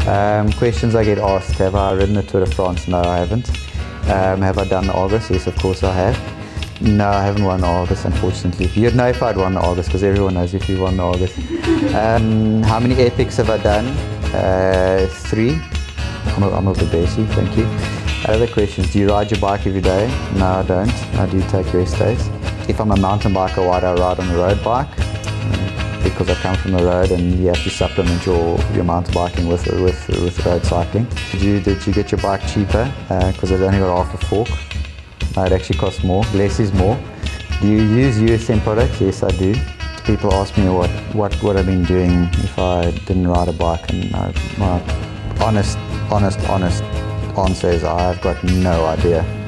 Questions I get asked: have I ridden the Tour de France? No, I haven't. Have I done the Argos? Yes, of course I have. No, I haven't won the Argos, unfortunately. You'd know if I'd won the Argos, because everyone knows if you won the Argos. How many epics have I done? 3. I'm a bit basic, thank you. Other questions: do you ride your bike every day? No, I don't. I do take rest days. If I'm a mountain biker, why do I ride on a road bike? Because I come from the road and you have to supplement your mountain biking with road cycling. Did you get your bike cheaper? Because it's only got half a fork. No, it actually costs more. Less is more. Do you use USM products? Yes, I do. People ask me what I've been doing if I didn't ride a bike, and my honest answer is I've got no idea.